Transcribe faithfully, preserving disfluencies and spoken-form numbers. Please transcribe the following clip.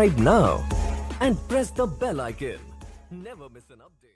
subscribe now and press the bell icon. Never miss an update.